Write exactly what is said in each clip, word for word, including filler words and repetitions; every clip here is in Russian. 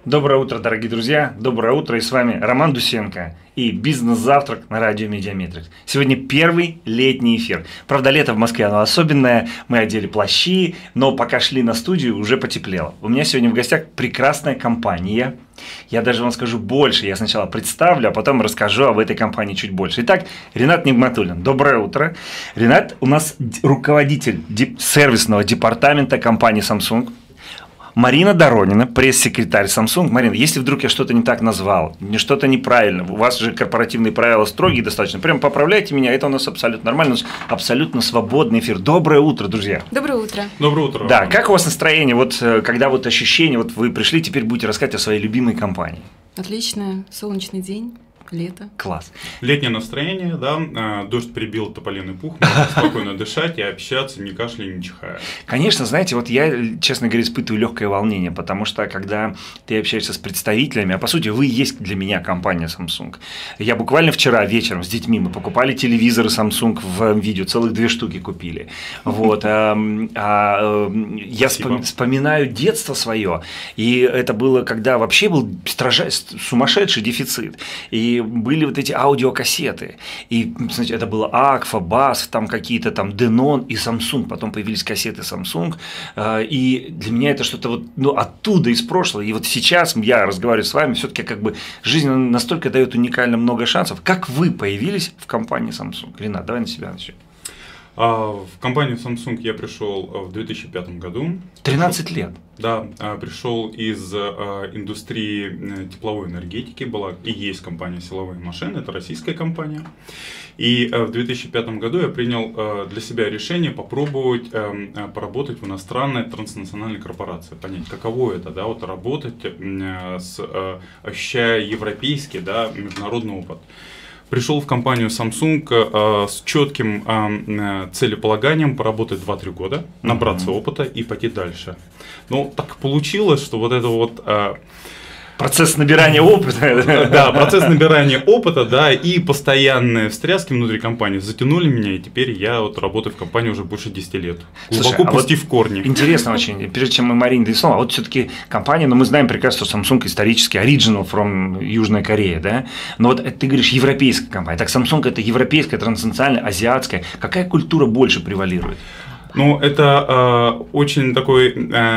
Доброе утро, дорогие друзья, доброе утро, и с вами Роман Дусенко и «Бизнес-завтрак» на радио Медиаметрикс. Сегодня первый летний эфир. Правда, лето в Москве, оно особенное, мы одели плащи, но пока шли на студию, уже потеплело. У меня сегодня в гостях прекрасная компания. Я даже вам скажу больше, я сначала представлю, а потом расскажу об этой компании чуть больше. Итак, Ринат Нигматуллин, доброе утро. Ринат у нас руководитель сервисного департамента компании Samsung. Марина Доронина, пресс-секретарь Samsung. Марина, если вдруг я что-то не так назвал, не что-то неправильно, у вас же корпоративные правила строгие достаточно, прям поправляйте меня, это у нас абсолютно нормально, у нас абсолютно свободный эфир. Доброе утро, друзья. Доброе утро. Доброе утро. Да, как у вас настроение, вот когда вот ощущение, вот вы пришли, теперь будете рассказывать о своей любимой компании? Отлично, солнечный день. Лето. Класс. Летнее настроение, да, дождь прибил тополиный пух, можно спокойно дышать и общаться, не кашляя, не чихая. Конечно, знаете, вот я, честно говоря, испытываю легкое волнение, потому что когда ты общаешься с представителями, а по сути вы и есть для меня компания Samsung. Я буквально вчера вечером с детьми мы покупали телевизоры Samsung в видео, целых две штуки купили. Вот. Я вспоминаю детство свое, и это было, когда вообще был сумасшедший дефицит. И были вот эти аудиокассеты, и, значит, это было Акфа, Басф, там какие-то там Denon и Samsung, потом появились кассеты Samsung, и для меня это что-то вот, ну, оттуда, из прошлого, и вот сейчас я разговариваю с вами, все-таки как бы жизнь настолько дает уникально много шансов. Как вы появились в компании Samsung? Ринат, давай на себя начнем. В компанию Samsung я пришел в две тысячи пятом году. тринадцать лет. Да, пришел из индустрии тепловой энергетики, была и есть компания «Силовые машины», это российская компания. И в две тысячи пятом году я принял для себя решение попробовать поработать в иностранной транснациональной корпорации, понять, каково это, да, вот работать, с, ощущая европейский, да, международный опыт. Пришел в компанию Samsung э, с четким э, целеполаганием поработать два-три года, набраться mm-hmm. опыта и пойти дальше. Но так получилось, что вот это вот... Э, Процесс набирания опыта. Да, процесс набирания опыта, да, и постоянные встряски внутри компании затянули меня, и теперь я вот работаю в компании уже больше десяти лет. Глубоко Слушай, пустив а вот корни. Интересно очень, прежде чем мы Марине дадим слово, а вот все-таки компания, ну мы знаем прекрасно, что Samsung исторически original from Южная Корея, да, но вот ты говоришь европейская компания, так Samsung это европейская, транснациональная, азиатская, какая культура больше превалирует? Ну, это э, очень такой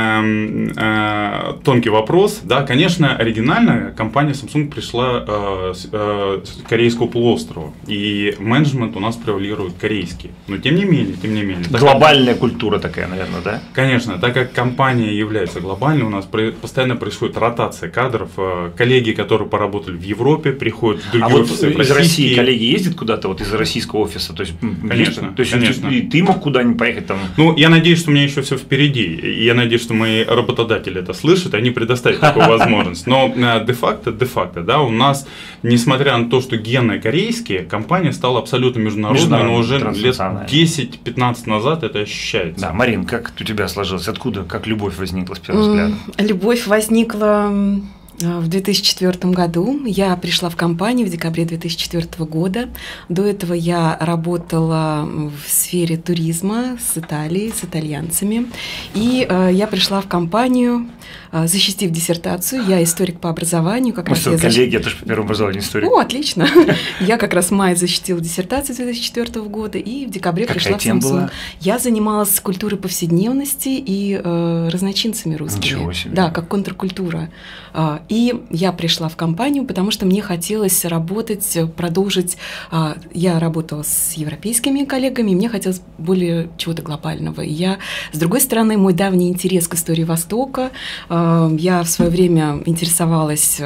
э, э, тонкий вопрос. Да, конечно, оригинально компания Samsung пришла э, с, э, с корейского полуострова, и менеджмент у нас превалирует корейский. Но тем не менее, тем не менее. Глобальная как, культура такая, наверное, да? Конечно, так как компания является глобальной, у нас при, постоянно происходит ротация кадров. Э, коллеги, которые поработали в Европе, приходят в другие а офисы. Вот из России коллеги ездят куда-то вот из российского офиса? То есть, конечно, то есть конечно. И ты мог куда-нибудь поехать там? Ну, я надеюсь, что у меня еще все впереди. И я надеюсь, что мои работодатели это слышат, они предоставят такую возможность. Но де-факто, де-факто, да, у нас, несмотря на то, что гены корейские, компания стала абсолютно международной, но уже лет десять-пятнадцать назад это ощущается. Да, Марин, как у тебя сложилось? Откуда, как любовь возникла с первого взгляда? Любовь возникла в две тысячи четвёртом году. Я пришла в компанию в декабре две тысячи четвёртого года. До этого я работала в сфере туризма с Италией, с итальянцами. И э, я пришла в компанию, э, защитив диссертацию. Я историк по образованию. Как Мы раз что, я коллеги, защ... я тоже по первому образованию историк. О, отлично. Я как раз в мае защитила диссертацию две тысячи четвёртого года и в декабре пришла в Samsung. Я занималась культурой повседневности и э, разночинцами русскими. Ничего себе. Да, как контркультура. И я пришла в компанию, потому что мне хотелось работать, продолжить. Я работала с европейскими коллегами, и мне хотелось более чего-то глобального. И я, с другой стороны, мой давний интерес к истории Востока. Я в свое время интересовалась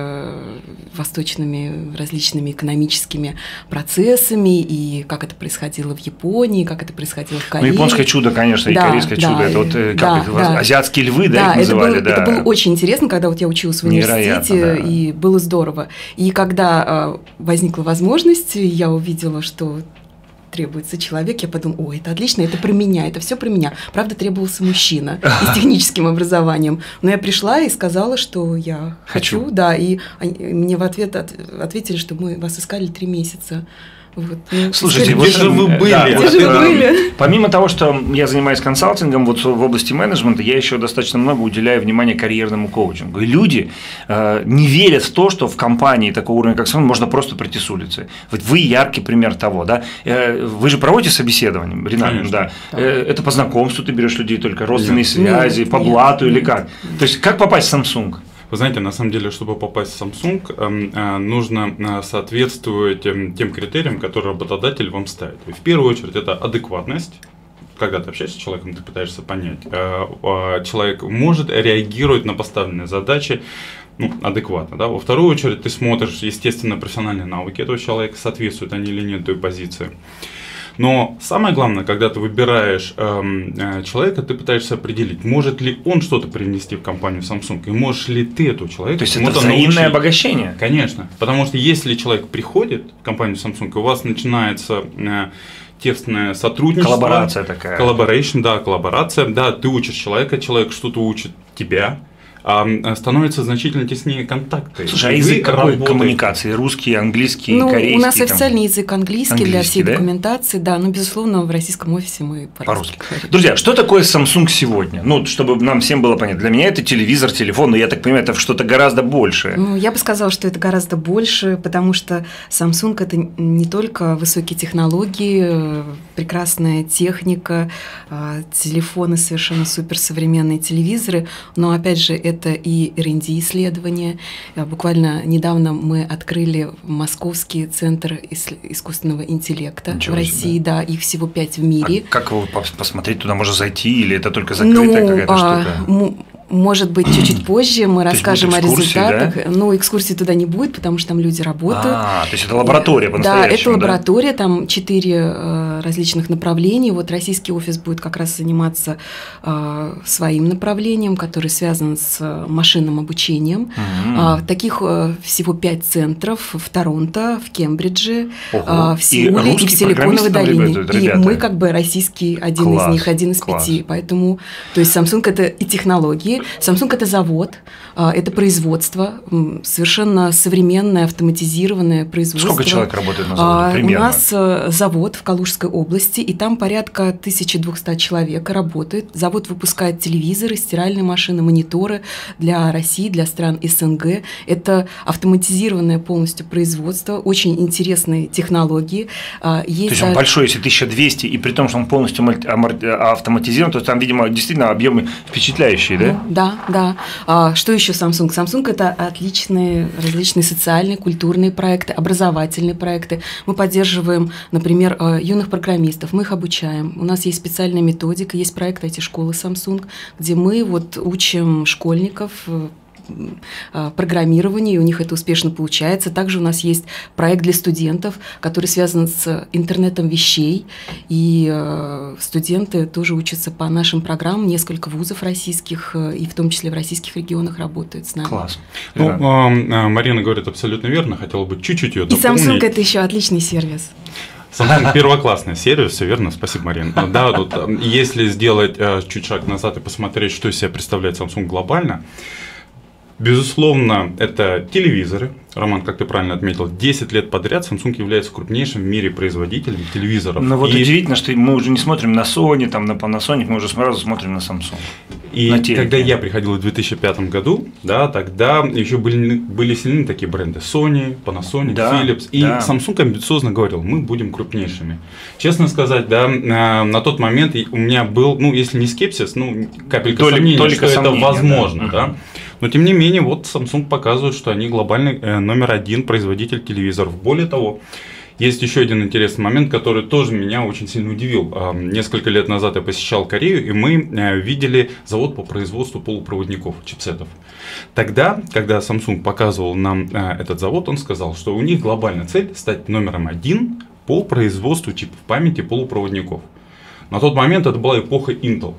восточными различными экономическими процессами, и как это происходило в Японии, как это происходило в Корее. Ну, японское чудо, конечно, и да, корейское да, чудо. Это вот как да, их, да. азиатские львы, да, да, их называли. Это, был, да. это было очень интересно, когда вот я училась в университете, да. и было здорово. И когда э, возникла возможность, я увидела, что требуется человек, я подумала, ой, это отлично, это про меня, это все про меня. Правда, требовался мужчина и с техническим образованием. Но я пришла и сказала, что я хочу, хочу да, и они, мне в ответ от, ответили, что мы вас искали три месяца. Вот, ну, Слушайте, где же вы были? Да, Где вот, же вы э, были? Помимо того, что я занимаюсь консалтингом вот в области менеджмента, я еще достаточно много уделяю внимания карьерному коучингу. И люди э, не верят в то, что в компании такого уровня, как Samsung, можно просто прийти с улицы. Вот вы яркий пример того, да? Э, вы же проводите собеседование, Ринат, да? Да. Э, это по знакомству ты берешь людей только, родственные Нет. связи, Нет, по нет, блату или нет. как? То есть как попасть в Samsung? Вы знаете, на самом деле, чтобы попасть в Samsung, э, э, нужно э, соответствовать э, тем критериям, которые работодатель вам ставит. И в первую очередь это адекватность. Когда ты общаешься с человеком, ты пытаешься понять, э, э, человек может реагировать на поставленные задачи ну, адекватно. Да? Во вторую очередь ты смотришь, естественно, профессиональные навыки этого человека, соответствуют они или нет той позиции. Но самое главное, когда ты выбираешь эм, э, человека, ты пытаешься определить, может ли он что-то привнести в компанию Samsung, и можешь ли ты этого человека. То есть это взаимное научить. обогащение? Конечно, потому что если человек приходит в компанию Samsung, и у вас начинается э, тесное сотрудничество. Коллаборация такая. Коллаборейшн, да, коллаборация, да, ты учишь человека, человек что-то учит тебя. А становятся значительно теснее контакты. Слушай, а язык какой коммуникации? Русский, английский, ну, корейский? У нас там? официальный язык английский, Английский, для всей да? документации, да, но, безусловно, в российском офисе мы По-русски. по-русски говорим. Друзья, что такое Samsung сегодня? Ну, чтобы нам всем было понятно. Для меня это телевизор, телефон, но я так понимаю, это что-то гораздо большее. Ну, я бы сказала, что это гораздо больше, потому что Samsung – это не только высокие технологии, прекрасная техника, телефоны совершенно суперсовременные, телевизоры, но, опять же, это и эр энд ди-исследования. Буквально недавно мы открыли Московский центр искусственного интеллекта Ничего в России, себе. да, их всего пять в мире. А как его посмотреть, туда можно зайти, или это только закрытая ну, какая-то а, штука? Может быть, чуть-чуть позже мы То есть расскажем будут о экскурсии, результатах. да? Ну, экскурсий туда не будет, потому что там люди работают. А, то есть это лаборатория Да, по-настоящему, это лаборатория, там четыре э, различных направления. Вот российский офис будет как раз заниматься э, своим направлением, которое связано с машинным обучением. Угу. А, таких э, всего пять центров в Торонто, в Кембридже, э, в Сеуле и, и в Силиконовой долине. Ребята, и ребята. мы как бы российский один Класс, из них, один из класс. пяти. Поэтому, то есть Samsung это и технологии, Samsung это завод, это производство, совершенно современное, автоматизированное производство. Сколько человек работает на заводе примерно? У нас завод в Калужской области, и там порядка тысяча двести человек работает. Завод выпускает телевизоры, стиральные машины, мониторы для России, для стран эс эн гэ. Это автоматизированное полностью производство, очень интересные технологии. Есть. То есть он большой, если тысяча двести, и при том, что он полностью автоматизирован, то там, видимо, действительно объемы впечатляющие, да? Ну, да, да. А, что еще Samsung? Samsung – это отличные различные социальные, культурные проекты, образовательные проекты. Мы поддерживаем, например, юных программистов, мы их обучаем. У нас есть специальная методика, есть проект ай ти-школы Samsung, где мы вот учим школьников программированию, и у них это успешно получается. Также у нас есть проект для студентов, который связан с интернетом вещей, и э, студенты тоже учатся по нашим программам. Несколько вузов российских, и в том числе в российских регионах, работают с нами. Класс. Ну, э, Марина говорит абсолютно верно, хотела бы чуть-чуть ее И дополнить. Samsung – это еще отличный сервис. Samsung первоклассный сервис, все верно, спасибо, Марина. Да, тут, если сделать э, чуть шаг назад и посмотреть, что из себя представляет Samsung глобально, безусловно, это телевизоры. Роман, как ты правильно отметил, десять лет подряд Samsung является крупнейшим в мире производителем телевизоров. Но вот и... удивительно, что мы уже не смотрим на Sony, там, на Panasonic, мы уже сразу смотрим на Samsung. И на когда я приходил в две тысячи пятом году, да, тогда еще были, были сильны такие бренды Sony, Panasonic, да, Philips. И да. Samsung амбициозно говорил, мы будем крупнейшими. Честно сказать, да, на тот момент у меня был, ну, если не скепсис, ну, капелька Толик, сомнения, только что сомнения, это возможно, да. да. Но тем не менее, вот Samsung показывает, что они глобальный э, номер один производитель телевизоров. Более того, есть еще один интересный момент, который тоже меня очень сильно удивил. Э, несколько лет назад я посещал Корею, и мы э, видели завод по производству полупроводников, чипсетов. Тогда, когда Samsung показывал нам э, этот завод, он сказал, что у них глобальная цель стать номером один по производству чипов памяти полупроводников. На тот момент это была эпоха Intel.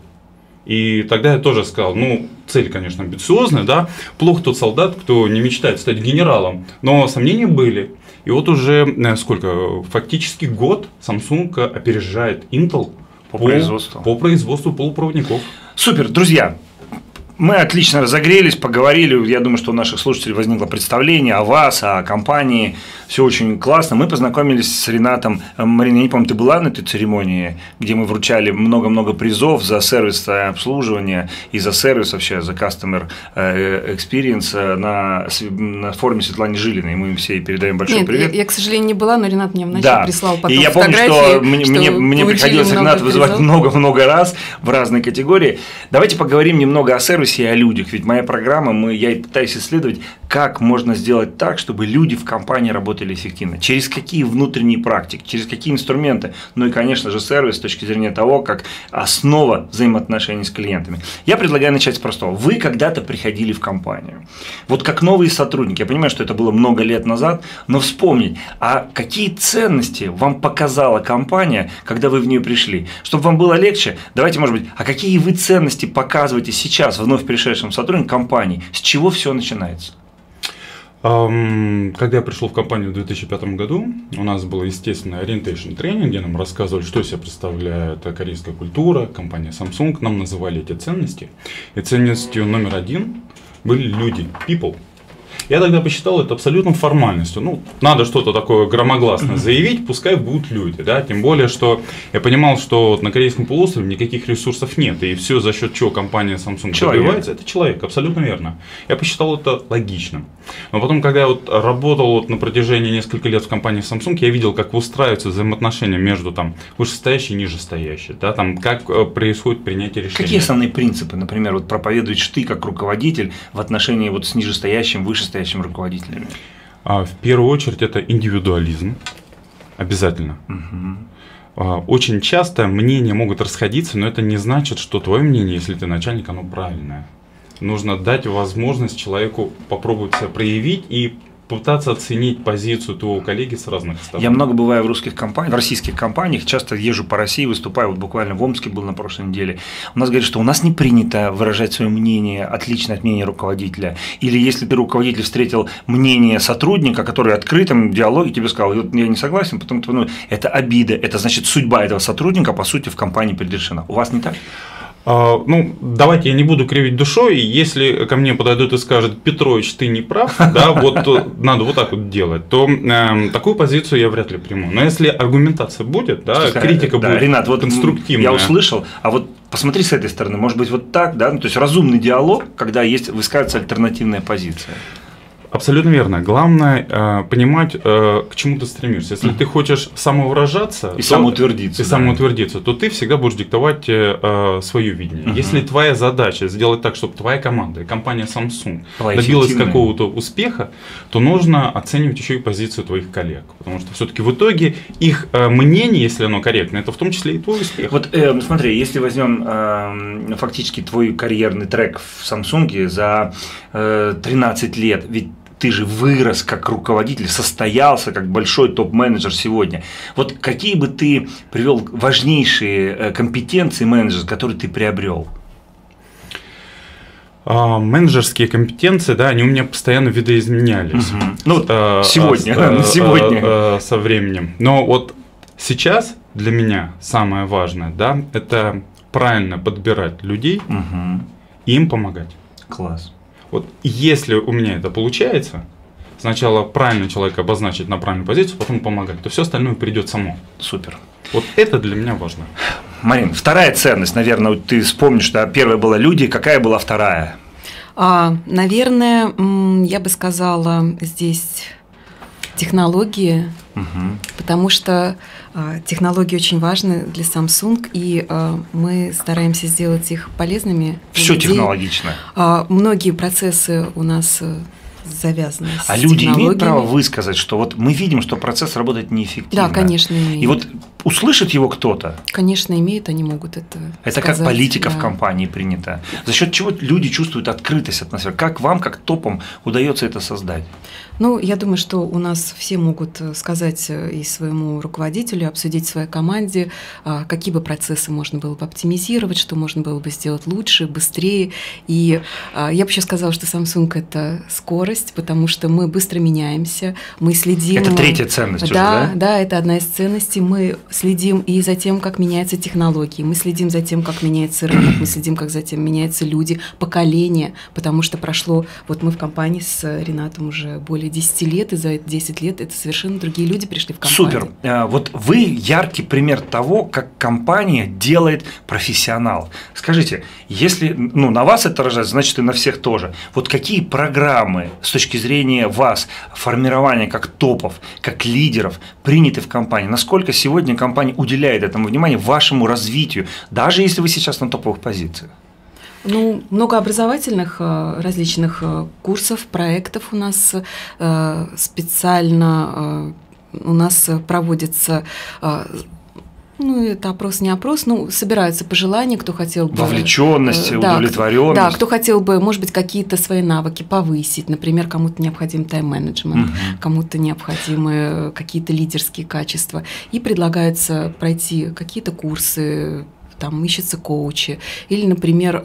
И тогда я тоже сказал, ну, цель, конечно, амбициозная, да, плохо тот солдат, кто не мечтает стать генералом, но сомнения были. И вот уже сколько, фактически год Samsung опережает Intel по, по, производству. по производству полупроводников. Супер, друзья. Мы отлично разогрелись, поговорили. Я думаю, что у наших слушателей возникло представление о вас, о компании. Все очень классно. Мы познакомились с Ринатом. Марина, я не помню, ты была на этой церемонии, где мы вручали много-много призов за сервисное обслуживание и за сервис вообще, за customer experience на, на форуме Светланы Жилиной. Мы им все передаем большой Нет, привет. Я, я, к сожалению, не была, но Ринат мне вначале да. прислал потом и я помню, что мне, что мне, мне приходилось Рената вызывать много-много раз в разные категории. Давайте поговорим немного о сервисе и о людях. Ведь моя программа, мы, я и пытаюсь исследовать, как можно сделать так, чтобы люди в компании работали эффективно. Через какие внутренние практики, через какие инструменты. Ну и, конечно же, сервис с точки зрения того, как основа взаимоотношений с клиентами. Я предлагаю начать с простого. Вы когда-то приходили в компанию. Вот как новые сотрудники. Я понимаю, что это было много лет назад, но вспомнить, а какие ценности вам показала компания, когда вы в нее пришли? Чтобы вам было легче, давайте, может быть, а какие вы ценности показываете сейчас вновь пришедшим сотрудникам компании? С чего все начинается? Когда я пришел в компанию в две тысячи пятом году, у нас был, естественно, ориентейшн тренинг, где нам рассказывали, что из себя представляет корейская культура, компания Samsung. Нам называли эти ценности. И ценностью номер один были люди, people. Я тогда посчитал это абсолютно формальностью. Ну, надо что-то такое громогласно заявить, пускай будут люди. Да? Тем более, что я понимал, что вот на Корейском полуострове никаких ресурсов нет. И все, за счет чего компания Samsung добивается, это человек. Абсолютно верно. Я посчитал это логичным. Но потом, когда я вот работал вот на протяжении нескольких лет в компании Samsung, я видел, как выстраиваются взаимоотношения между там, вышестоящей и нижестоящей. Да? Там, как происходит принятие решений. Какие основные принципы, например, вот проповедуешь ты как руководитель в отношении вот с нижестоящим, вышестоящим руководителями? В первую очередь это индивидуализм. Обязательно. Угу. Очень часто мнения могут расходиться, но это не значит, что твое мнение, если ты начальник, оно правильное. Нужно дать возможность человеку попробовать себя проявить и пытаться оценить позицию твоего коллеги с разных сторон. Я много бываю в русских компаниях, в российских компаниях, часто езжу по России, выступаю, вот буквально в Омске был на прошлой неделе. У нас говорят, что у нас не принято выражать свое мнение, отличное от мнения руководителя. Или если ты, руководитель, встретил мнение сотрудника, который в открытом диалоге тебе сказал, вот я не согласен, потому что ну, это обида, это значит судьба этого сотрудника, по сути, в компании предрешена. У вас не так? Uh, ну, давайте я не буду кривить душой, если ко мне подойдут и скажут: Петрович, ты не прав, да, вот надо вот так вот делать, то э, такую позицию я вряд ли приму. Но если аргументация будет, да, Слушай, критика да, будет Ринат, вот конструктивная. Я услышал, а вот посмотри с этой стороны, может быть вот так, да, ну, то есть разумный диалог, когда есть высказывается альтернативная позиция. Абсолютно верно. Главное э, понимать, э, к чему ты стремишься. Если mm. ты хочешь самовыражаться и самоутвердиться, и да. самоутвердиться, то ты всегда будешь диктовать э, свое видение. Uh-huh. Если твоя задача сделать так, чтобы твоя команда и компания Samsung Была добилась какого-то успеха, то нужно оценивать еще и позицию твоих коллег. Потому что все-таки в итоге их э, мнение, если оно корректно, это в том числе и твой успех. Вот э, смотри, если возьмем э, фактически твой карьерный трек в Samsung за э, тринадцать лет, ведь ты же вырос как руководитель, состоялся как большой топ-менеджер сегодня. Вот какие бы ты привел важнейшие компетенции менеджера, которые ты приобрел? А, менеджерские компетенции, да, они у меня постоянно видоизменялись. Угу. Ну, а, сегодня, а, сегодня. А, а, со временем. Но вот сейчас для меня самое важное, да, это правильно подбирать людей угу. и им помогать. Класс. Вот если у меня это получается, сначала правильно человека обозначить на правильную позицию, потом помогать, то все остальное придет само. Супер. Вот это для меня важно. Марин, вторая ценность, наверное, ты вспомнишь, что первая была люди, какая была вторая? А, наверное, я бы сказала здесь технологии, угу. потому что а, технологии очень важны для Samsung, и а, мы стараемся сделать их полезными. Все технологично. А, многие процессы у нас завязаны с А люди имеют право высказать, что вот мы видим, что процесс работает неэффективно. Да, конечно, имеют. И вот услышит его кто-то? Конечно, имеют, они могут это Это сказать, как политика да. в компании принята. За счет чего люди чувствуют открытость атмосферы? Как вам, как топам, удается это создать? Ну, я думаю, что у нас все могут сказать и своему руководителю, обсудить в своей команде, какие бы процессы можно было бы оптимизировать, что можно было бы сделать лучше, быстрее. И я бы еще сказала, что Samsung – это скорость, потому что мы быстро меняемся, мы следим… Это третья ценность уже, да? Да, да, это одна из ценностей. Мы следим и за тем, как меняются технологии, мы следим за тем, как меняется рынок, мы следим, как за тем меняются люди, поколения, потому что прошло… Вот мы в компании с Ренатом уже более десять лет, и за эти десять лет это совершенно другие люди пришли в компанию. Супер. Вот вы яркий пример того, как компания делает профессионал. Скажите, если ну, на вас это отражается, значит и на всех тоже. Вот какие программы с точки зрения вас, формирования как топов, как лидеров приняты в компании? Насколько сегодня компания уделяет этому внимание, вашему развитию, даже если вы сейчас на топовых позициях? Ну, много образовательных различных курсов, проектов у нас специально у нас проводится. Ну, это опрос, не опрос, ну, собираются пожелания, кто хотел бы… Вовлеченность, да, удовлетворенность. Да, кто хотел бы, может быть, какие-то свои навыки повысить. Например, кому-то необходим тайм-менеджмент, угу. кому-то необходимы какие-то лидерские качества. И предлагается пройти какие-то курсы, там ищутся коучи, или, например,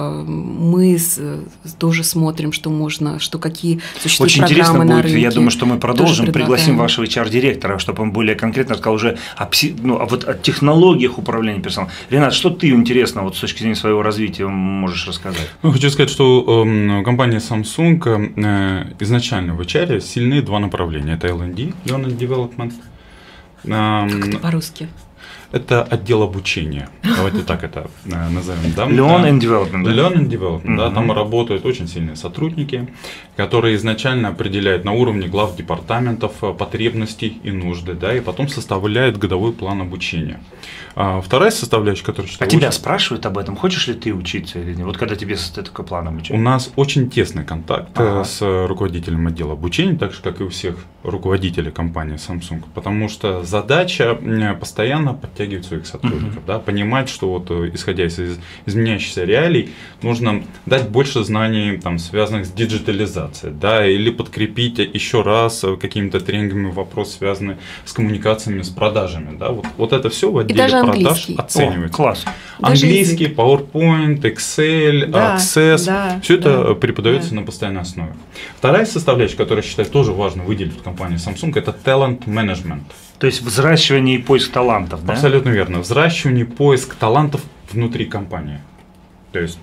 мы тоже смотрим, что можно, что какие существуют Очень программы интересно на будет, рынке. Я думаю, что мы продолжим, пригласим вашего эйч ар-директора, чтобы он более конкретно рассказал уже о, ну, о, вот, о технологиях управления персоналом. Ренат, что ты интересно вот, с точки зрения своего развития можешь рассказать? Ну, хочу сказать, что э, компания Samsung э, изначально в эйч ар сильны два направления. Это эл энд ди, Learn and Development. Э, как это по-русски? Это отдел обучения. Давайте так это назовем. Да? Learn and Development. Learn and Development. Mm-hmm. Да, там работают очень сильные сотрудники, которые изначально определяют на уровне глав департаментов потребности и нужды, да, и потом составляют годовой план обучения. А вторая составляющая, которая считаю, А тебя очень... спрашивают об этом, хочешь ли ты учиться или нет? Вот когда тебе состоит такой план обучения. У нас очень тесный контакт ага. с руководителем отдела обучения, так же, как и у всех руководителей компании Samsung, потому что задача постоянно подтягивать своих сотрудников, uh-huh. да, понимать, что вот исходя из изменяющихся реалий, нужно дать больше знаний, там, связанных с диджитализацией, да, или подкрепить еще раз какими-то тренингами вопрос, связанный с коммуникациями, с продажами, да, вот, вот это все в отделе продаж оценивается. О, класс. Английский, PowerPoint, Excel, да, Access, да, все да, это преподается да. на постоянной основе. Вторая составляющая, которую я считаю тоже важно выделить в компании Samsung, это talent management. То есть взращивание и поиск талантов, да? Абсолютно верно. Взращивание и поиск талантов внутри компании. То есть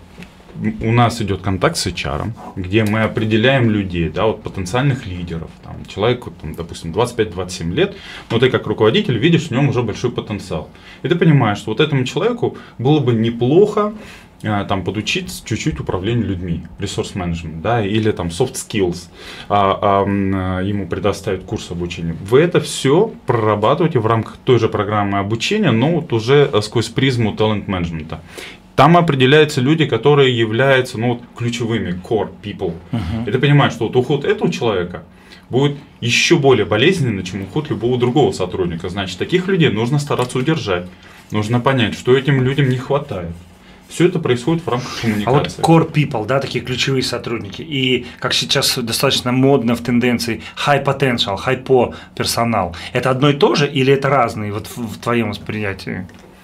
у нас идет контакт с эйч ар, где мы определяем людей, да, вот потенциальных лидеров. Там, человеку, там, допустим, двадцать пять - двадцать семь лет, но ты как руководитель видишь в нем уже большой потенциал. И ты понимаешь, что вот этому человеку было бы неплохо там подучить чуть-чуть управлению людьми, ресурс-менеджмент, да, или там soft skills, а, а, ему предоставить курс обучения. Вы это все прорабатываете в рамках той же программы обучения, но вот уже сквозь призму талант-менеджмента. Там определяются люди, которые являются ну, вот, ключевыми core people. Uh-huh. И ты понимаешь, что вот уход этого человека будет еще более болезненным, чем уход любого другого сотрудника. Значит, таких людей нужно стараться удержать. Нужно понять, что этим людям не хватает. Все это происходит в рамках коммуникации. А вот core people, да, такие ключевые сотрудники, и как сейчас достаточно модно в тенденции high potential, high po персонал, это одно и то же или это разные вот в, в твоем восприятии?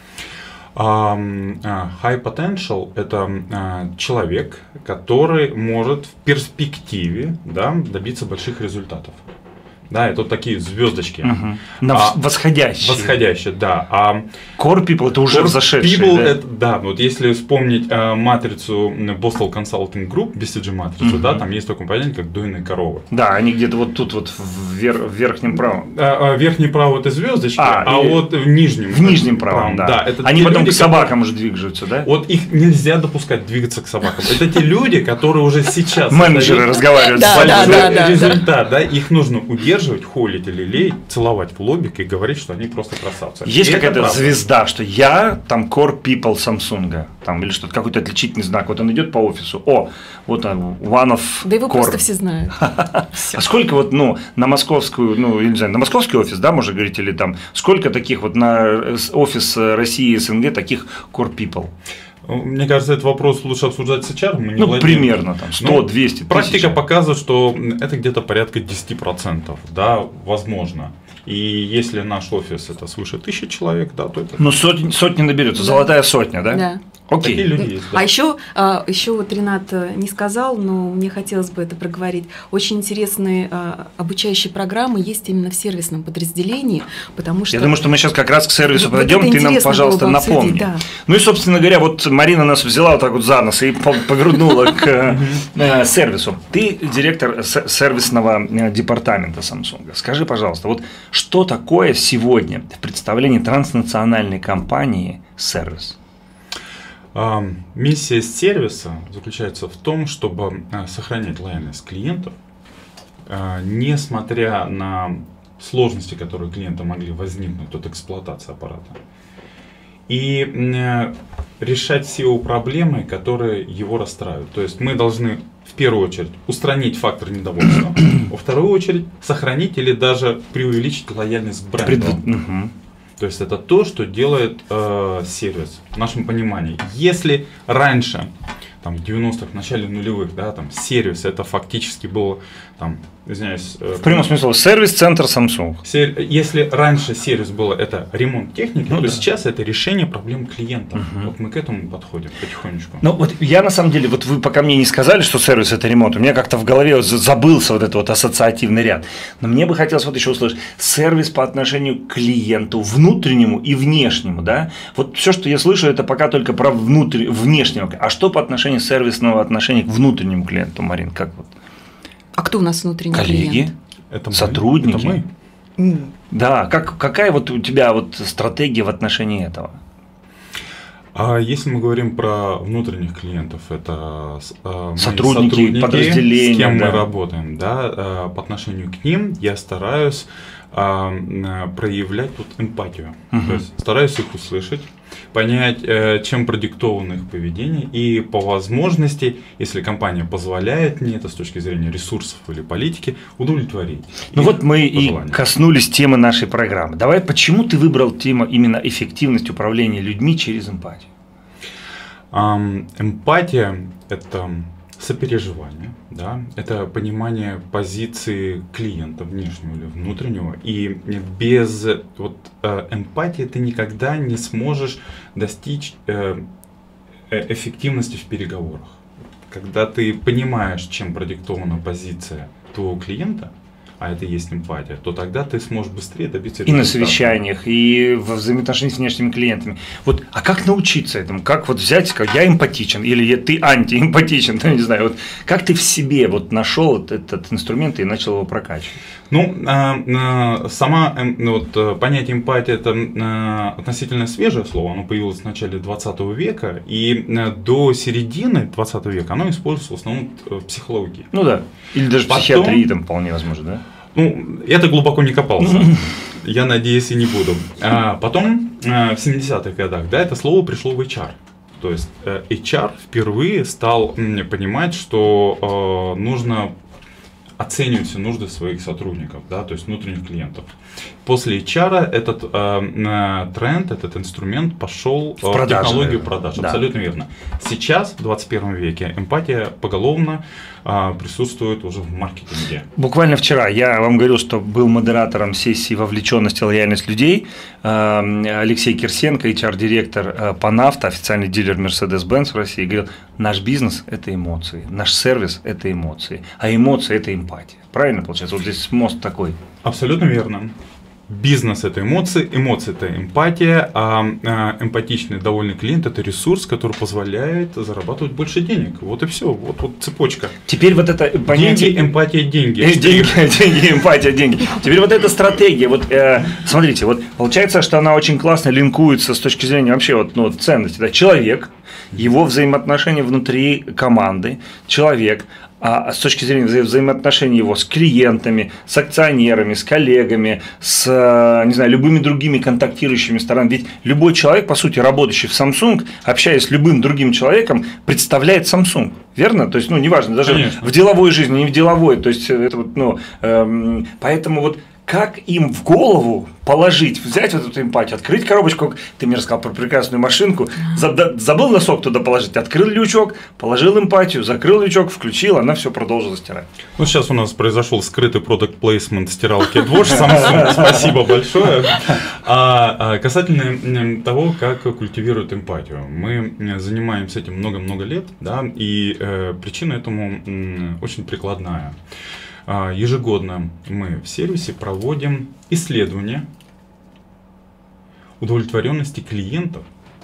Um, uh, high potential – это uh, человек, который может в перспективе, да, добиться больших результатов. Да, это вот такие звездочки. Угу. На а, восходящие. Восходящие, да. А core people – это уже взошедшие. People, да? Это, да, вот если вспомнить а, матрицу Boston Consulting Group, би си джи-матрицу, угу. да, там есть такое понятие, как дойные коровы. Да, они где-то вот тут вот в, вер, в верхнем правом. А, а, верхний право – это звездочки, а, а вот в нижнем. В нижнем правом, да. да это они потом люди, к собакам уже двигаются, да? Вот их нельзя допускать двигаться к собакам. Это те люди, которые уже сейчас… Менеджеры разговаривают с большой результат, да, их нужно удерживать, холить или лелеять, целовать в лобик и говорить, что они просто красавцы. Есть какая-то звезда, что я там core people Samsung, там, или что-то, какой-то отличительный знак. Вот он идет по офису, о, вот он, one of Да его core. Просто все знают. А сколько вот, ну, на московскую, ну, я не знаю, на московский офис, да, можно говорить, или там, сколько таких вот на офис России и СНГ таких core people? Мне кажется, этот вопрос лучше обсуждать с эйч ар. Мы не ну, владеем. Примерно там сто двести тысяч. Практика показывает, что это где-то порядка десять процентов, да, возможно. И если наш офис это свыше тысячи человек, да, то это… Ну, сотни, сотни наберется, да. Золотая сотня, да? Да. Окей. Такие люди есть, да. А еще, еще вот Ренат не сказал, но мне хотелось бы это проговорить. Очень интересные обучающие программы есть именно в сервисном подразделении, потому что… Я думаю, что мы сейчас как раз к сервису вот подойдем, ты нам, пожалуйста, напомни. Да. Ну и, собственно говоря, вот Марина нас взяла вот так вот за нос и повернула к сервису. Ты директор сервисного департамента Samsung. Скажи, пожалуйста, вот что такое сегодня в представлении транснациональной компании сервис? Миссия сервиса заключается в том, чтобы сохранять лояльность клиентов, несмотря на сложности, которые у клиента могли возникнуть от эксплуатации аппарата, и решать все его проблемы, которые его расстраивают. То есть мы должны в первую очередь устранить фактор недовольства, во вторую очередь сохранить или даже преувеличить лояльность к бренду. Угу. То есть это то, что делает э, сервис в нашем понимании. Если раньше, там, в девяностых, в начале нулевых, да, там, сервис это фактически был, там, извиняюсь… Э, в прямом смысле, сервис-центр Samsung. Сер, если раньше сервис был это ремонт техники, ну, то да. сейчас это решение проблем клиента. Угу. Вот мы к этому подходим потихонечку. Ну вот я на самом деле, вот вы пока мне не сказали, что сервис это ремонт, у меня как-то в голове вот забылся вот этот вот ассоциативный ряд. Но мне бы хотелось вот еще услышать, сервис по отношению к клиенту, внутреннему и внешнему, да? Вот все, что я слышу, это пока только про внутрь, внешнего. А что по отношению сервисного отношения к внутреннему клиенту, Марин, как вот? А кто у нас внутренний коллеги, клиент? Это мы. Сотрудники. Это мы. Mm. Да, как, какая вот у тебя вот стратегия в отношении этого? А если мы говорим про внутренних клиентов, это э, сотрудники, сотрудники, подразделения, с кем да. мы работаем, да, э, по отношению к ним я стараюсь э, проявлять тут эмпатию, угу. то есть стараюсь их услышать, понять, э, чем продиктовано их поведение, и по возможности, если компания позволяет мне это с точки зрения ресурсов или политики, удовлетворить. Ну вот мы пожелания. И коснулись темы нашей программы. Давай, почему ты выбрал тему именно эффективность управления людьми через эмпатию? Эм, эмпатия – это сопереживание, да? Это понимание позиции клиента, внешнего или внутреннего. И без вот, э, эмпатии ты никогда не сможешь достичь э, эффективности в переговорах. Когда ты понимаешь, чем продиктована позиция твоего клиента, а это и есть эмпатия, то тогда ты сможешь быстрее добиться результата. И на совещаниях, и во взаимоотношениях с внешними клиентами. Вот, а как научиться этому? Как вот взять, сказать, я эмпатичен, или я, ты антиэмпатичен, ну, не знаю, вот как ты в себе вот нашел вот этот инструмент и начал его прокачивать? Ну, э, э, сама э, вот, понятие эмпатия – это э, относительно свежее слово, оно появилось в начале двадцатого века, и э, до середины двадцатого века оно используется в основном в психологии. Ну да, или даже в Потом, психиатрии там вполне возможно, да? Ну, это глубоко не копался, я надеюсь и не буду. А потом, э, в семидесятых годах, да, это слово пришло в эйч ар. То есть э, эйч ар впервые стал м, понимать, что э, нужно оценивать все нужды своих сотрудников, да, то есть внутренних клиентов. После эйч ар этот э, тренд, этот инструмент пошел в, в технологию продаж. Да. Абсолютно верно. Сейчас, в двадцать первом веке, эмпатия поголовно э, присутствует уже в маркетинге. Буквально вчера я вам говорил, что был модератором сессии «Вовлеченность и лояльность людей». Алексей Кирсенко, эйч ар-директор Панавто, официальный дилер Mercedes-Benz в России, говорил, наш бизнес – это эмоции, наш сервис – это эмоции, а эмоции – это эмпатия. Правильно получается? Вот здесь мост такой. Абсолютно верно. Бизнес – это эмоции, эмоции – это эмпатия, а эмпатичный, довольный клиент – это ресурс, который позволяет зарабатывать больше денег. Вот и все, вот, вот цепочка. Теперь вот это понятие… Деньги, эмпатия, деньги. Деньги, деньги, эмпатия, деньги. Теперь вот эта стратегия, вот э, смотрите, вот получается, что она очень классно линкуется с точки зрения вообще вот, ну, ценности. Да? Человек, его взаимоотношения внутри команды, человек, а с точки зрения вза взаимоотношений его с клиентами, с акционерами, с коллегами, с, не знаю, любыми другими контактирующими сторонами. Ведь любой человек, по сути, работающий в Samsung, общаясь с любым другим человеком, представляет Samsung. Верно? То есть, ну, неважно, даже Конечно. В деловой жизни, не в деловой. То есть, это вот, ну, эм, поэтому вот как им в голову положить, взять вот эту эмпатию, открыть коробочку, ты мне рассказал про прекрасную машинку, забыл носок туда положить, открыл лючок, положил эмпатию, закрыл лючок, включил, она все продолжила стирать. Ну, сейчас у нас произошел скрытый продакт плейсмент стиралки Bosch Samsung, спасибо большое. А касательно того, как культивируют эмпатию, мы занимаемся этим много-много лет, да, и э, причина этому м, очень прикладная. Ежегодно мы в сервисе проводим исследования удовлетворенности клиентов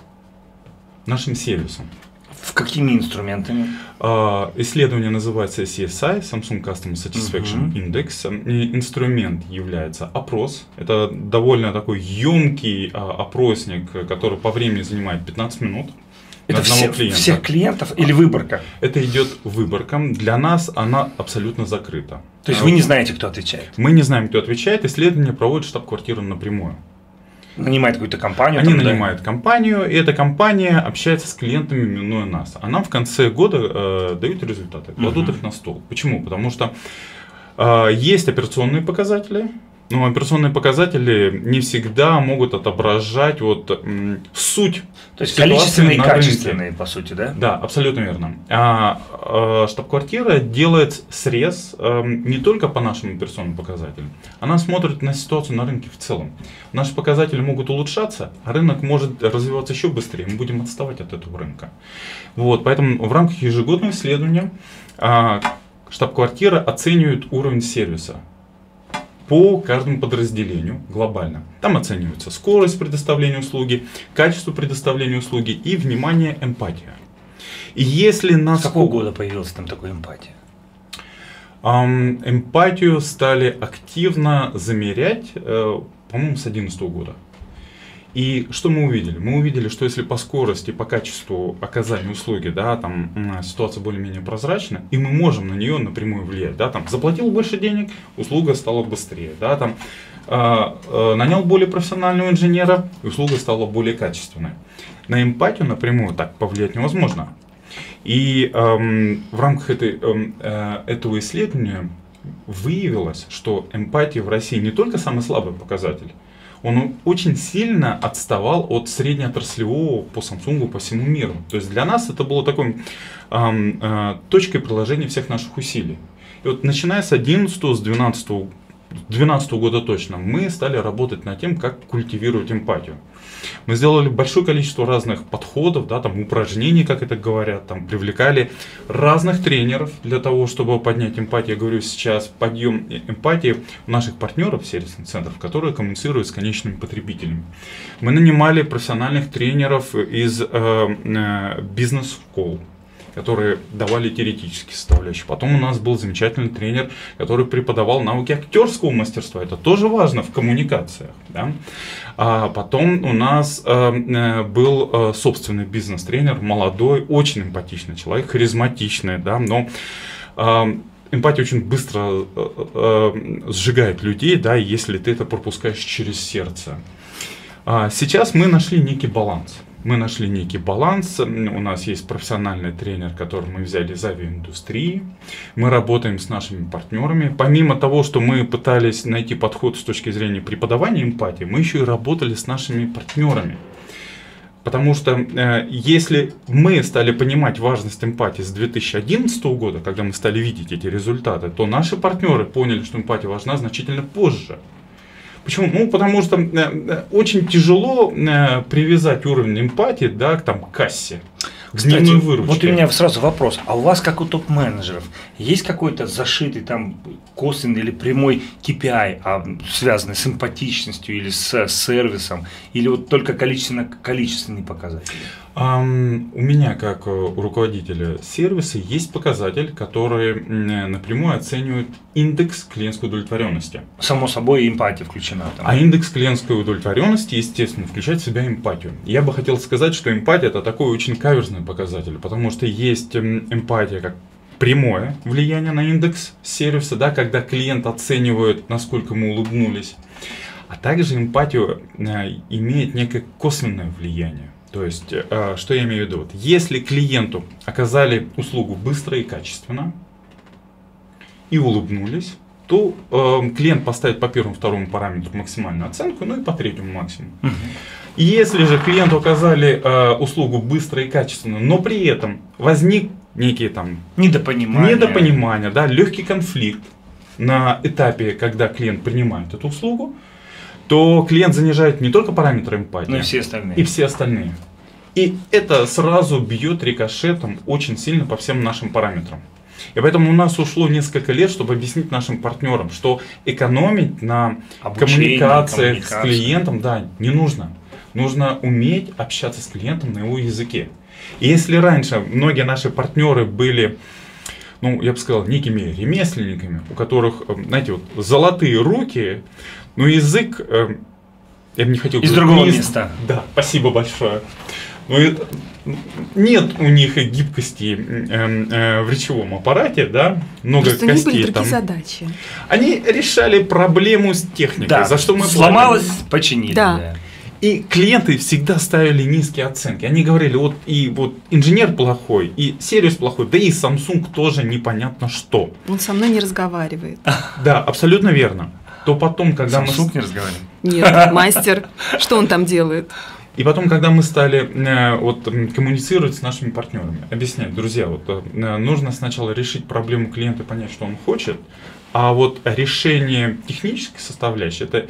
нашим сервисом. В какими инструментами? Исследование называется си эс ай, Samsung Customer Satisfaction uh-huh. Index. Инструмент является опрос. Это довольно такой емкий опросник, который по времени занимает пятнадцать минут. Это все, клиента. Всех клиентов или выборка? Это идет выборка. Для нас она абсолютно закрыта. То есть вы не знаете, кто отвечает? Мы не знаем, кто отвечает. Исследование проводит штаб-квартира напрямую. Нанимает какую-то компанию? Они там, нанимают да? компанию, и эта компания общается с клиентами, минуя нас. А нам в конце года э, дают результаты, кладут uh-huh. их на стол. Почему? Потому что э, есть операционные показатели. Но операционные показатели не всегда могут отображать вот, м, суть. То есть количественные и качественные, рынке. По сути, да? Да, абсолютно верно. А, а, штаб-квартира делает срез а, не только по нашим операционным показателям. Она смотрит на ситуацию на рынке в целом. Наши показатели могут улучшаться, а рынок может развиваться еще быстрее. Мы будем отставать от этого рынка. Вот, поэтому в рамках ежегодного исследования а, штаб-квартира оценивает уровень сервиса по каждому подразделению глобально. Там оценивается скорость предоставления услуги, качество предоставления услуги и, внимание, эмпатия. И если нас... С какого года появилась там такая эмпатия? Эм, эмпатию стали активно замерять, э, по-моему, с две тысячи одиннадцатого года. И что мы увидели? Мы увидели, что если по скорости, по качеству оказания услуги, да, там ситуация более-менее прозрачна, и мы можем на нее напрямую влиять, да, там заплатил больше денег, услуга стала быстрее, да, там э, э, нанял более профессионального инженера, и услуга стала более качественной. На эмпатию напрямую так повлиять невозможно. И э, в рамках этой, э, этого исследования выявилось, что эмпатия в России не только самый слабый показатель, он очень сильно отставал от среднеотраслевого по Samsung по всему миру. То есть для нас это было такой э, э, точкой приложения всех наших усилий. И вот начиная с одиннадцатого, с двенадцатого, двенадцатого года точно, мы стали работать над тем, как культивировать эмпатию. Мы сделали большое количество разных подходов, да, там, упражнений, как это говорят, там, привлекали разных тренеров для того, чтобы поднять эмпатию. Я говорю сейчас, подъем эмпатии у наших партнеров, сервисных центров, которые коммуницируют с конечными потребителями. Мы нанимали профессиональных тренеров из э, э, бизнес-школ, которые давали теоретические составляющие. Потом у нас был замечательный тренер, который преподавал науки актерского мастерства. Это тоже важно в коммуникациях. Да? А потом у нас э, был э, собственный бизнес-тренер, молодой, очень эмпатичный человек, харизматичный, да? Но э, эмпатия очень быстро э, э, сжигает людей, да, если ты это пропускаешь через сердце. А сейчас мы нашли некий баланс. Мы нашли некий баланс, у нас есть профессиональный тренер, который мы взяли из авиаиндустрии, мы работаем с нашими партнерами. Помимо того, что мы пытались найти подход с точки зрения преподавания эмпатии, мы еще и работали с нашими партнерами. Потому что э, если мы стали понимать важность эмпатии с две тысячи одиннадцатого года, когда мы стали видеть эти результаты, то наши партнеры поняли, что эмпатия важна значительно позже. Почему? Ну, потому что э, очень тяжело э, привязать уровень эмпатии, да, к, там, к кассе. Кстати, вот у меня сразу вопрос. А у вас, как у топ-менеджеров, есть какой-то зашитый там косвенный или прямой кей пи ай, а, связанный с эмпатичностью или с сервисом, или вот только количественно-количественные показатели? Um, у меня, как у руководителя сервиса, есть показатель, который напрямую оценивает индекс клиентской удовлетворенности. Само собой, эмпатия включена там. А индекс клиентской удовлетворенности, естественно, включает в себя эмпатию. Я бы хотел сказать, что эмпатия – это такой очень каверзный показатель, потому что есть эмпатия как прямое влияние на индекс сервиса, да, когда клиент оценивает, насколько мы улыбнулись, а также эмпатию э, имеет некое косвенное влияние. То есть, э, что я имею в виду? Вот, если клиенту оказали услугу быстро и качественно и улыбнулись, то э, клиент поставит по первому, второму параметру максимальную оценку, ну и по третьему максимум. Uh-huh. И если же клиенту оказали э, услугу быстро и качественно, но при этом возник некие там недопонимания, недопонимания, да, легкий конфликт на этапе, когда клиент принимает эту услугу, то клиент занижает не только параметры эмпатии, но и все остальные. И все остальные. И это сразу бьет рикошетом очень сильно по всем нашим параметрам. И поэтому у нас ушло несколько лет, чтобы объяснить нашим партнерам, что экономить на обучение, коммуникациях с клиентом, да, не нужно. Нужно уметь общаться с клиентом на его языке. И если раньше многие наши партнеры были, ну, я бы сказал, некими ремесленниками, у которых, знаете, вот золотые руки, но язык, э, я бы не хотел... Из другого есть, места. Да, спасибо большое. Но нет у них гибкости э, э, в речевом аппарате, да, много просто костей. Просто у них были там. другие задачи. Они решали проблему с техникой, да, за что мы сломалось, платим. Починили. Да. Да. И клиенты всегда ставили низкие оценки. Они говорили, вот и вот инженер плохой, и сервис плохой, да и Samsung тоже непонятно что. Он со мной не разговаривает. Да, абсолютно верно. То потом, когда Samsung мы... не разговаривает? Нет, мастер. Что он там делает? И потом, когда мы стали э, вот, коммуницировать с нашими партнерами, объяснять, друзья, вот, э, нужно сначала решить проблему клиента, понять, что он хочет, а вот решение технической составляющей, это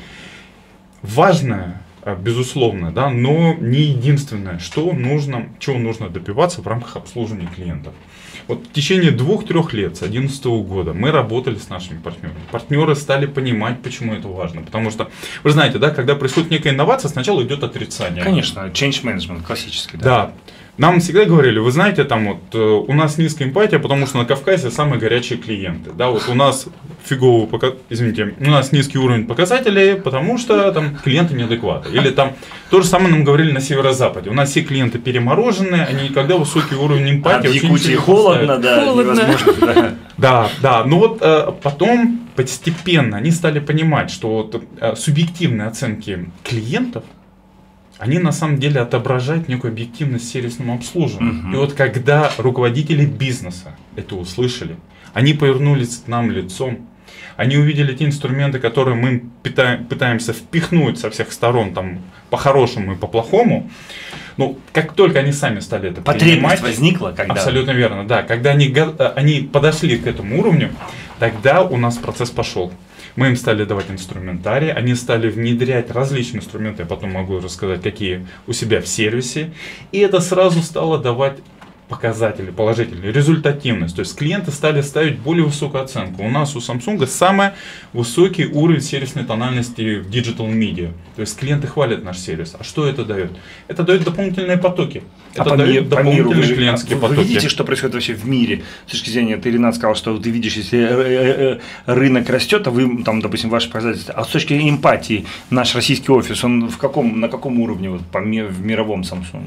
важное, безусловно, да, но не единственное, что нужно, чего нужно добиваться в рамках обслуживания клиентов. Вот в течение двух-трех лет, с две тысячи одиннадцатого года, мы работали с нашими партнерами. Партнеры стали понимать, почему это важно. Потому что, вы знаете, да, когда происходит некая инновация, сначала идет отрицание. Конечно, change management классический. Да. Да. Нам всегда говорили, вы знаете, там вот у нас низкая эмпатия, потому что на Кавказе самые горячие клиенты. Да, вот у нас фигово, пока, извините, у нас низкий уровень показателей, потому что там клиенты неадекватны. Или там то же самое нам говорили на северо-западе. У нас все клиенты перемороженные, они никогда высокий уровень эмпатии. А в Якутии холодно, да, холодно. Невозможно. Да. Да, да, но вот э, потом постепенно они стали понимать, что вот, э, субъективные оценки клиентов, они на самом деле отображают некую объективность сервисному обслуживанию. Uh-huh. И вот когда руководители бизнеса это услышали, они повернулись к нам лицом, они увидели те инструменты, которые мы питаем, пытаемся впихнуть со всех сторон, там, по-хорошему и по-плохому. Ну, как только они сами стали это потребность принимать, возникла, когда... Абсолютно верно, да. Когда они, они подошли к этому уровню, тогда у нас процесс пошел. Мы им стали давать инструментарий, они стали внедрять различные инструменты, я потом могу рассказать, какие у себя в сервисе. И это сразу стало давать показатели положительные, результативность. То есть клиенты стали ставить более высокую оценку. У нас у Samsung самый высокий уровень сервисной тональности в Digital Media. То есть клиенты хвалят наш сервис. А что это дает? Это дает дополнительные потоки. А это по, дает ми, по дополнительные миру, клиентские вы, потоки. Вы видите, что происходит вообще в мире? С точки зрения, ты, Ренат, сказал, что ты видишь, если рынок растет, а вы, там, допустим, ваши показатели. А с точки зрения эмпатии, наш российский офис, он в каком, на каком уровне вот, по, в мировом Samsung?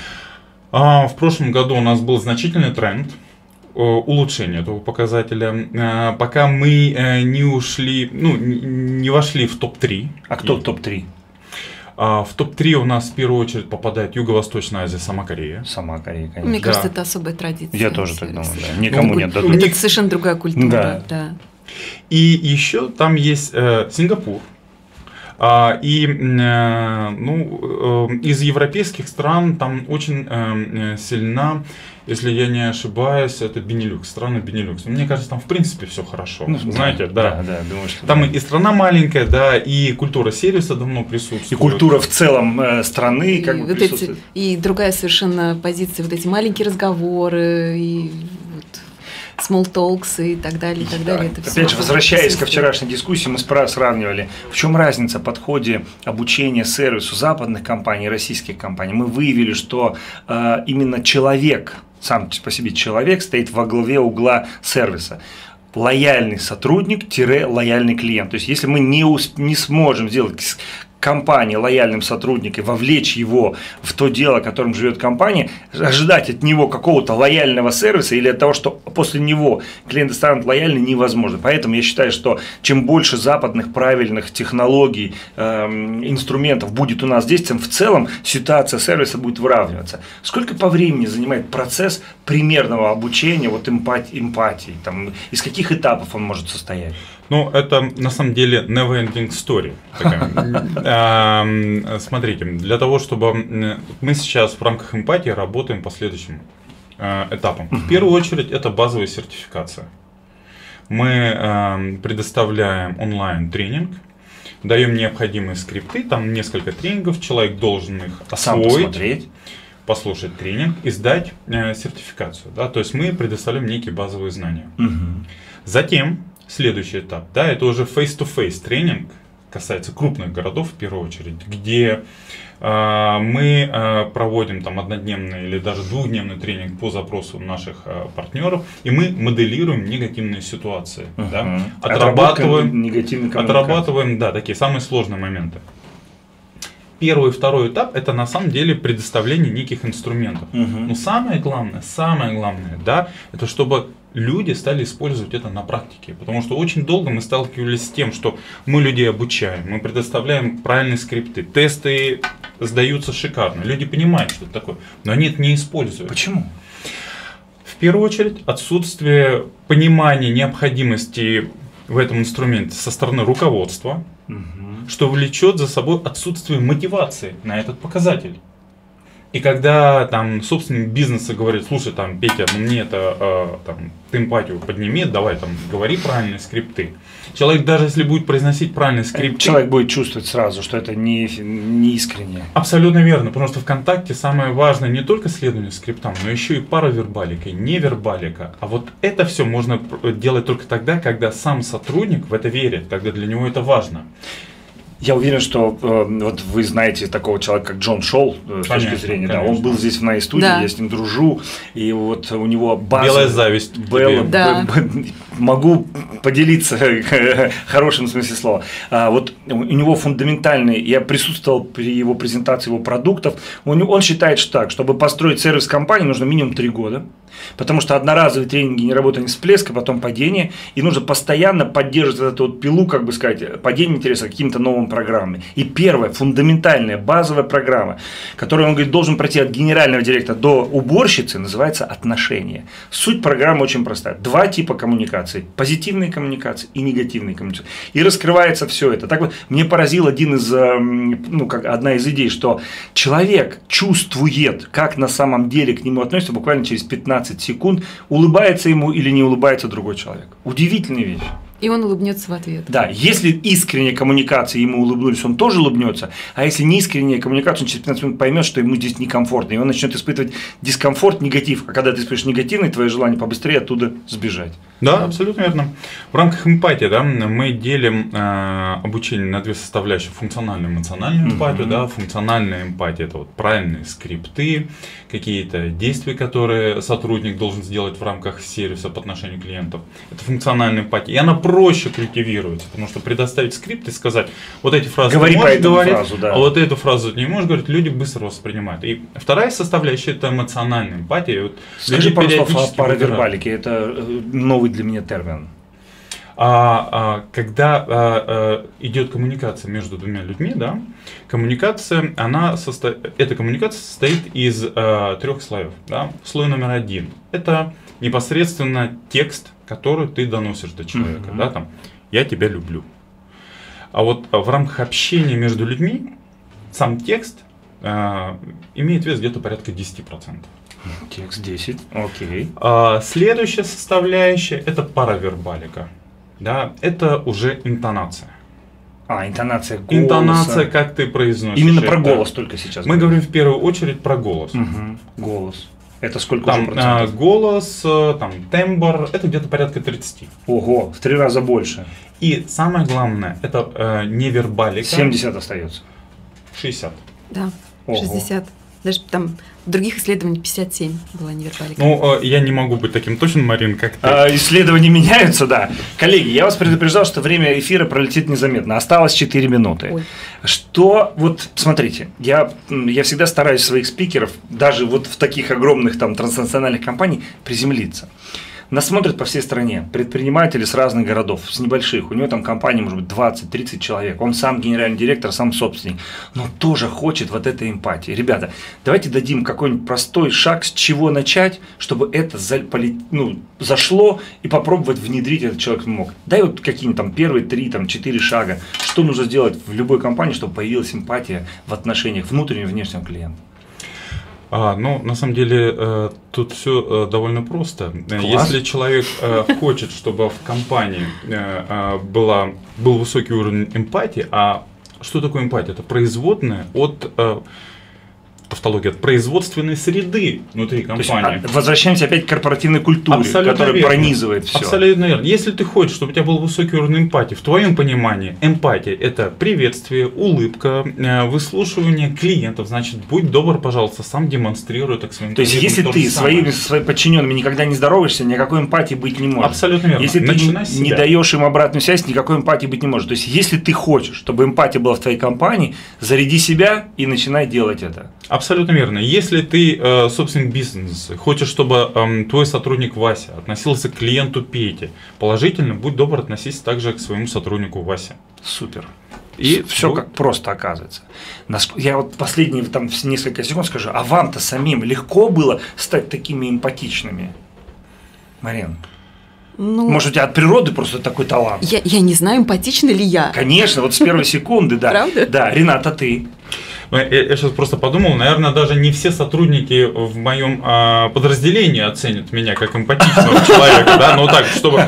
А, в прошлом году у нас был значительный тренд улучшения этого показателя. А, пока мы а, не ушли, ну, не, не вошли в топ три. А кто в топ три? А, в топ три у нас в первую очередь попадает Юго-Восточная Азия, сама Корея. Сама Корея, конечно. Мне кажется, да. это особая традиция. Я тоже так думаю, да. Никому ну, нет дадут. Это совершенно другая культура. Да. Да. И еще там есть э, Сингапур. А, и э, ну, э, из европейских стран там очень э, сильна, если я не ошибаюсь, это Бенилюкс, страны Бенилюкс. Мне кажется, там в принципе все хорошо. Ну, знаете, да. да. да, да думаю, что там да. и страна маленькая, да, и культура сервиса давно присутствует. И культура в целом э, страны И, как бы вот присутствует. эти, и другая совершенно позиция, вот эти маленькие разговоры, и small talks и так далее, и так Да. далее. Это Опять же, все возвращаясь ко вчерашней дискуссии, мы спра- сравнивали, в чем разница в подходе обучения сервису западных компаний и российских компаний. Мы выявили, что э, именно человек, сам по себе человек, стоит во главе угла сервиса. Лояльный сотрудник-лояльный клиент. То есть, если мы не, усп- не сможем сделать компании лояльным сотрудником, вовлечь его в то дело, которым живет компания, ожидать от него какого-то лояльного сервиса или от того, что после него клиенты станут лояльны, невозможно. Поэтому я считаю, что чем больше западных правильных технологий, э, инструментов будет у нас здесь, тем в целом ситуация сервиса будет выравниваться. Сколько по времени занимает процесс примерного обучения вот эмпатии, эмпатии там, из каких этапов он может состоять? Ну, это на самом деле never-ending story. Смотрите, для того, чтобы мы сейчас в рамках эмпатии работаем по следующим этапам. В первую очередь, это базовая сертификация. Мы предоставляем онлайн-тренинг, даем необходимые скрипты, там несколько тренингов, человек должен их освоить, послушать тренинг и сдать сертификацию. Да? То есть мы предоставляем некие базовые знания. Затем следующий этап, да, это уже face-to-face тренинг, касается крупных городов в первую очередь, где э, мы э, проводим там однодневный или даже двухдневный тренинг по запросу наших э, партнеров, и мы моделируем негативные ситуации, uh-huh. да, отрабатываем, отрабатываем, да, такие самые сложные моменты. Первый и второй этап — это на самом деле предоставление неких инструментов. Uh-huh. Но самое главное, самое главное, да, это чтобы люди стали использовать это на практике. Потому что очень долго мы сталкивались с тем, что мы людей обучаем, мы предоставляем правильные скрипты, тесты сдаются шикарно, люди понимают, что это такое, но они это не используют. Почему? В первую очередь отсутствие понимания необходимости в этом инструменте со стороны руководства, uh-huh. что влечет за собой отсутствие мотивации на этот показатель. И когда там собственник бизнеса говорит: слушай, там, Петя, ну мне это, э, там, ты эмпатию подними, давай там говори правильные скрипты. Человек, даже если будет произносить правильные скрипты, человек будет чувствовать сразу, что это не, не искренне. Абсолютно верно, потому что ВКонтакте самое важное не только следование скриптам, но еще и паравербалика, и невербалика. А вот это все можно делать только тогда, когда сам сотрудник в это верит, когда для него это важно. Я уверен, что э, вот вы знаете такого человека, как Джон Шоу, э, с конечно, точки зрения, конечно. да, он был здесь в моей студии, да. Я с ним дружу, и вот у него база... Белая зависть. Белла, да. б, б, могу поделиться в хорошем смысле слова. А, вот у него фундаментальный, я присутствовал при его презентации его продуктов, он, он считает, что так, чтобы построить сервис компании, нужно минимум три года. Потому что одноразовые тренинги не работают, не всплеск, а потом падение. И нужно постоянно поддерживать эту вот пилу, как бы сказать, падение интереса какими-то новыми программами. И первая, фундаментальная, базовая программа, которую, он говорит, должен пройти от генерального директора до уборщицы, называется отношения. Суть программы очень простая. Два типа коммуникаций. Позитивные коммуникации и негативные коммуникации. И раскрывается все это. Так вот, мне поразил один из, ну, как одна из идей, что человек чувствует, как на самом деле к нему относятся буквально через пятнадцать секунд, улыбается ему или не улыбается другой человек. Удивительная вещь. И он улыбнется в ответ. Да, если искренняя коммуникация, ему улыбнулись, он тоже улыбнется, а если не искренняя коммуникация, он через пятнадцать минут поймет, что ему здесь некомфортно, и он начнет испытывать дискомфорт, негатив. А когда ты испытываешь негативный, твое желание побыстрее оттуда сбежать. Да, абсолютно верно. В рамках эмпатии, да, мы делим э, обучение на две составляющие: функциональную и эмоциональную эмпатию. Mm-hmm. Да. Функциональная эмпатия — это вот правильные скрипты, какие-то действия, которые сотрудник должен сделать в рамках сервиса по отношению к клиентам. Это функциональная эмпатия. И она проще культивируется, потому что предоставить скрипт и сказать: вот эти фразы Говори ты можешь говорить, фразу, да. а вот эту фразу ты не можешь говорить, люди быстро воспринимают. И вторая составляющая — это эмоциональная эмпатия. Вот скажи пару слов о паравербалике, это новый для меня термин. А, а, когда а, а, идет коммуникация между двумя людьми, да, коммуникация, она состо... эта коммуникация состоит из а, трех слоев. Да. Слой номер один — это непосредственно текст, который ты доносишь до человека. Uh-huh. Да, там, «Я тебя люблю». А вот в рамках общения между людьми сам текст а, имеет вес где-то порядка десять процентов. Текст десять, окей. А, следующая составляющая — это паравербалика. Да, это уже интонация. А, интонация голоса. Интонация, как ты произносишь. Именно про голос только сейчас. Мы говорим в первую очередь про голос. Угу. Голос. Это сколько там, уже процентов? А, голос, там, тембр, это где-то порядка тридцать. Ого, в три раза больше. И самое главное, это э, невербалика. семьдесят остается. шестьдесят. Да, Ого. шестьдесят. Даже там в других исследованиях пятьдесят семь была невербалика. Ну, э, я не могу быть таким точным, Марин, как ты. А, исследования меняются, да. Коллеги, я вас предупреждал, что время эфира пролетит незаметно. Осталось четыре минуты. Ой. Что, вот, смотрите, я, я всегда стараюсь своих спикеров, даже вот в таких огромных там транснациональных компаниях, приземлиться. Нас смотрят по всей стране предприниматели с разных городов, с небольших. У него там компания может быть двадцать-тридцать человек. Он сам генеральный директор, сам собственник. Но тоже хочет вот этой эмпатии. Ребята, давайте дадим какой-нибудь простой шаг, с чего начать, чтобы это за, ну, зашло и попробовать внедрить этот человек мог. Дай вот какие-нибудь там первые три, там четыре шага. Что нужно сделать в любой компании, чтобы появилась эмпатия в отношениях внутреннего и внешнего клиента? А, ну, на самом деле, э, тут все э, довольно просто. Класс. Если человек э, хочет, чтобы в компании э, э, была, был высокий уровень эмпатии, а что такое эмпатия? Это производная от... Э, тавтология, от производственной среды внутри компании. То есть, возвращаемся опять к корпоративной культуре, Абсолютно которая верно. Пронизывает все. Абсолютно верно. Если ты хочешь, чтобы у тебя был высокий уровень эмпатии, в твоем понимании эмпатия – это приветствие, улыбка, выслушивание клиентов, значит, будь добр, пожалуйста, сам демонстрируй это к своим То есть, коллегам. если ты своими, своими подчиненными никогда не здороваешься, никакой эмпатии быть не может. Абсолютно верно. Если Начинай ты с не себя. даешь им обратную связь, никакой эмпатии быть не может. То есть, если ты хочешь, чтобы эмпатия была в твоей компании, заряди себя и начинай делать это. Абсолютно верно. Если ты э, собственник бизнеса, хочешь, чтобы э, твой сотрудник Вася относился к клиенту Пете положительно, будь добр, относись также к своему сотруднику Васе. Супер. И все будь... как просто оказывается. Я вот последние там несколько секунд скажу, а вам-то самим легко было стать такими эмпатичными, Марин? Ну, может, у тебя от природы просто такой талант? Я, я не знаю, эмпатична ли я. Конечно, вот с первой секунды, да. Правда? Да, Рената, ты? Я, я сейчас просто подумал, наверное, даже не все сотрудники в моем а, подразделении оценят меня как эмпатичного человека, да, ну так, чтобы,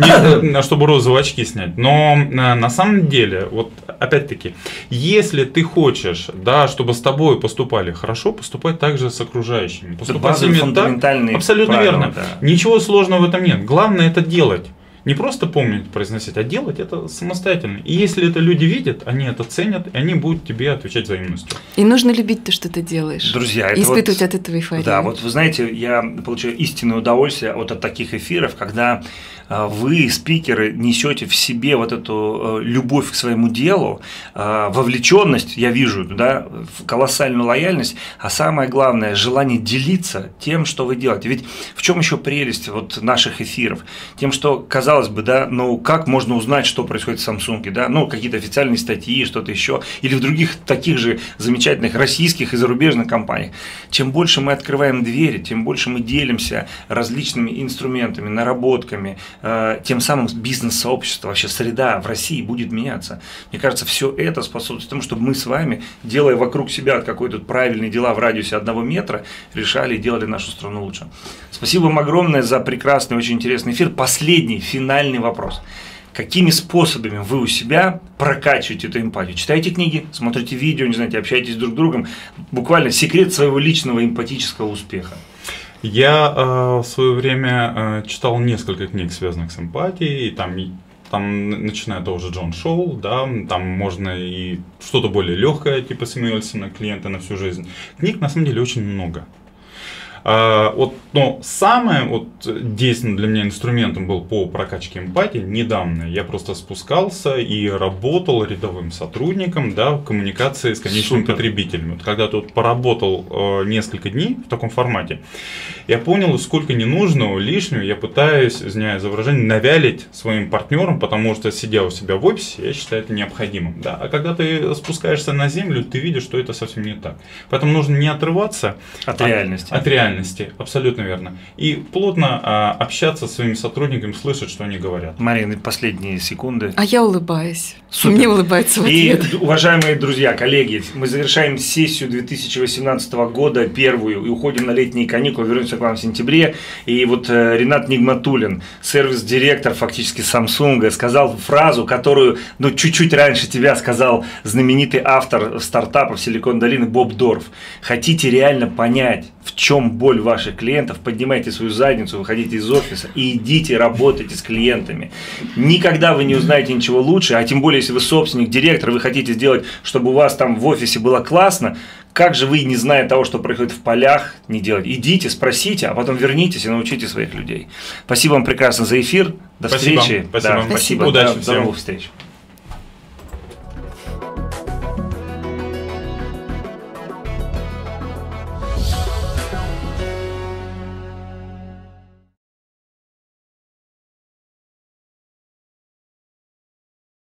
не, чтобы розовые очки снять. Но на, на самом деле, вот опять-таки, если ты хочешь, да, чтобы с тобой поступали хорошо, поступай также с окружающими. Поступай с ними так, абсолютно правила, верно. Да. Ничего сложного в этом нет. Главное это делать. Не просто помнить, произносить, а делать это самостоятельно. И если это люди видят, они это ценят, и они будут тебе отвечать взаимностью. И нужно любить то, что ты делаешь. Друзья, это и испытывать вот, от этого эйфорию. Да, вот вы знаете, я получаю истинное удовольствие вот от таких эфиров, когда вы, спикеры, несете в себе вот эту любовь к своему делу, вовлеченность, я вижу, да, колоссальную лояльность, а самое главное, желание делиться тем, что вы делаете. Ведь в чем еще прелесть вот наших эфиров? Тем, что, казалось бы, да, ну как можно узнать, что происходит в Samsung, да, ну какие-то официальные статьи, что-то еще, или в других таких же замечательных российских и зарубежных компаниях. Чем больше мы открываем двери, тем больше мы делимся различными инструментами, наработками, тем самым бизнес-сообщество, вообще среда в России будет меняться. Мне кажется, все это способствует тому, чтобы мы с вами, делая вокруг себя какие-то правильные дела в радиусе одного метра, решали и делали нашу страну лучше. Спасибо вам огромное за прекрасный, очень интересный эфир. Последний, финальный вопрос. Какими способами вы у себя прокачиваете эту эмпатию? Читаете книги, смотрите видео, не знаете, общаетесь друг с другом. Буквально секрет своего личного эмпатического успеха. Я э, в свое время э, читал несколько книг, связанных с эмпатией, и там, и, там начиная того же Джон Шоу, да, там можно и что-то более легкое, типа Сэмюэльсона, клиента на всю жизнь. Книг на самом деле очень много. А, вот, но самое вот, действенным для меня инструментом был по прокачке эмпатии недавно. Я просто спускался и работал рядовым сотрудником, да, в коммуникации с конечными Супер. потребителями. Вот, когда тут поработал э, несколько дней в таком формате, я понял, сколько ненужного, лишнего я пытаюсь, извиняюсь за выражение, навялить своим партнерам, потому что, сидя у себя в офисе, я считаю это необходимым. Да? А когда ты спускаешься на землю, ты видишь, что это совсем не так. Поэтому нужно не отрываться от реальности. От, от реальности. Абсолютно верно. И плотно а, общаться с своими сотрудниками, слышать, что они говорят. Марина, последние секунды. А я улыбаюсь. Супер. Мне улыбается в ответ. И, уважаемые друзья, коллеги, мы завершаем сессию две тысячи восемнадцатого года, первую, и уходим на летние каникулы, вернемся к вам в сентябре. И вот э, Ринат Нигматуллин, сервис-директор фактически Samsung, сказал фразу, которую, ну, чуть-чуть раньше тебя сказал знаменитый автор стартапов Силикон долины Боб Дорф. Хотите реально понять, в чем боль ваших клиентов, поднимайте свою задницу, выходите из офиса и идите работайте с клиентами. Никогда вы не узнаете ничего лучше, а тем более, если вы собственник, директор, вы хотите сделать, чтобы у вас там в офисе было классно, как же вы, не зная того, что происходит в полях, не делать? Идите, спросите, а потом вернитесь и научите своих людей. Спасибо вам прекрасно за эфир. До Спасибо. встречи. Спасибо. Да, спасибо. Удачи До, всем. до новых встреч.